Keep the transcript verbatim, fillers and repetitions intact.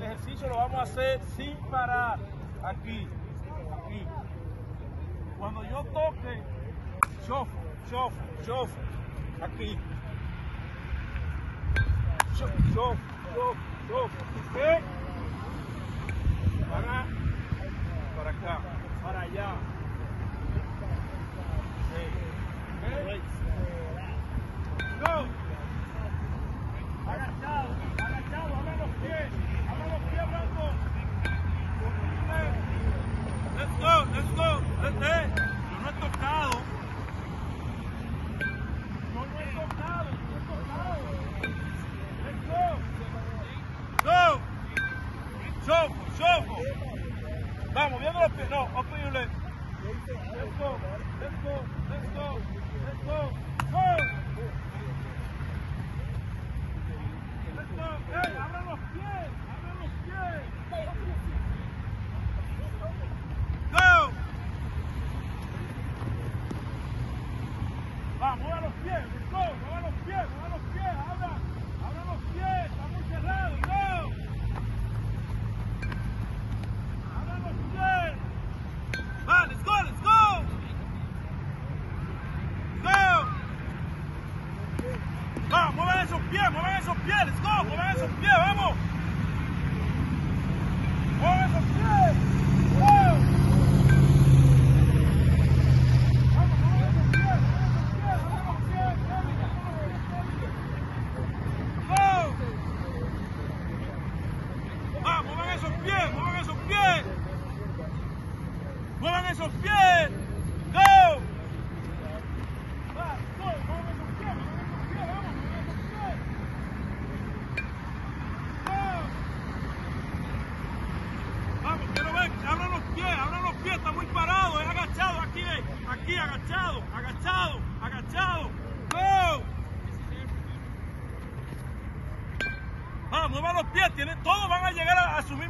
ejercicio lo vamos a hacer sin parar. Aquí, aquí. Cuando yo toque, chof, chof, chof. Aquí. Chof, chof, chof, chof. ¿Qué? Para, para acá, para allá. Okay. Go. Agachado, agachado, abra los pies, abra los pies, Blanco. Let's go, let's go, let's go. Yo no he tocado. Yo no he tocado, yo no he tocado. Let's go. Go. Choco, choco. Vamos, viendo los pies. No, up your leg. Let's go, let's go, let's go, let's go. Go. Let's go. Hey, abran los pies, abran los pies. Go. Vamos, mueva los pies, let's go. Mueva los pies, mueva los pies, abra. Abra los pies, está muy cerrado. Go. Abra los pies. Va, let's go, let's go. Go. Vamos, muevan esos pies, muevan esos pies, let's go, muevan esos pies, vamos. Muevan esos pies. Go. Vamos, muevan esos pies, muevan esos pies, muevan esos pies. Go. Vamos, muevan esos pies, muevan esos pies. Muevan esos pies. Go. Va, go, muevan esos pies, muevan esos pies, vamos, muevan esos pies. Go. Vamos, quiero ver, abran los pies, abran los pies, está muy parado, es agachado, aquí, aquí, agachado, agachado, agachado. Go. Vamos, muevan los pies, tienen, todos van a llegar a, a su mismo